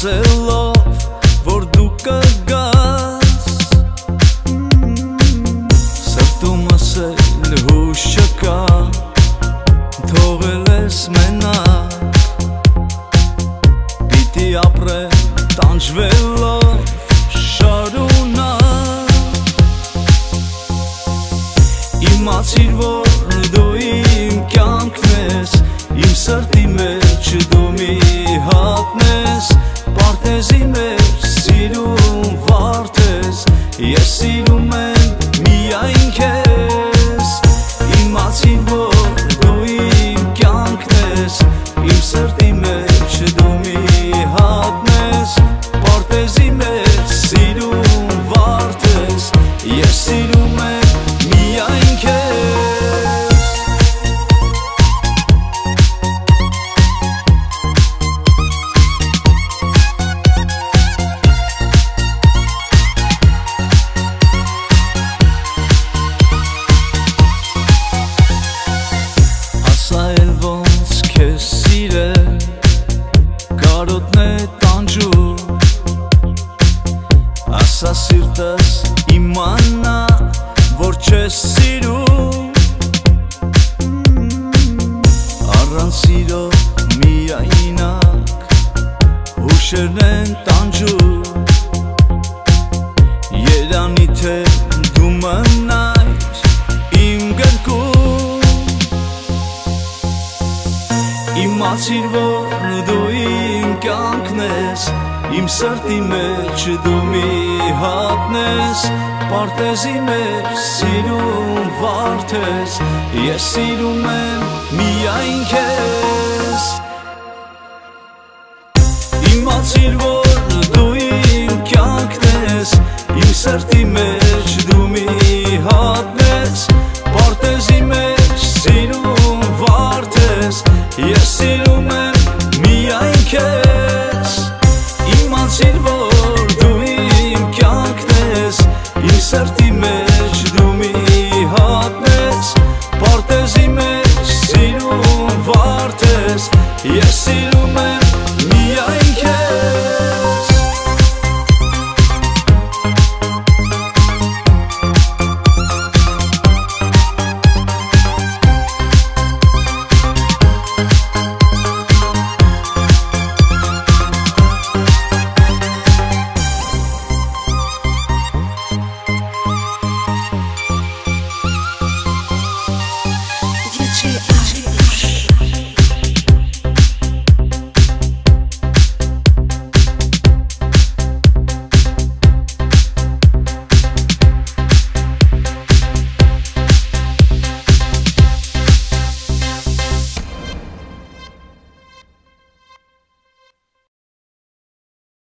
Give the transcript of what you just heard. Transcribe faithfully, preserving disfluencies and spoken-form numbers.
ասելով, որ դու կգաս, սրտումս էլ հույս չկա, թողել ես մենակ, պիտի ապրեմ տանջվելով շարունակ, իմացիր, որ դու իմ կյանքն ես, իմ սրտի մեջ դու մի հատն ես, պարտեզի մեջ սիրում վարդ ես, ես սիրում եմ միայն քեզ, իմացիր, որ դու իմ կյանքն ես, իմ սրտի մեջ դու մի հատն ես, պարտեզի մեջ սիրում վարդ ես, ես սիրում եմ միայն քեզ. Կարոտն է տանջում, ասա սիրտս իմանա, որ չես սիրում, առանց սիրո միայնակ հուշերն են տանջում, երանի թե դու մնայր իմ գրկում, իմացիր, որ դու իմ կյանքն ես, իմ սրտի մեջ դու մի հատն ես, պարտեզի մեջ սիրում վարդ ես, ես սիրում եմ միայն քեզ. Իմացիր, որ դու իմ կյանքն ես, իմ սրտի մեջ դու մի